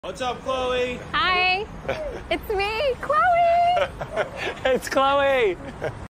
What's up, Chloe? Hi, it's me, Chloe. It's Chloe.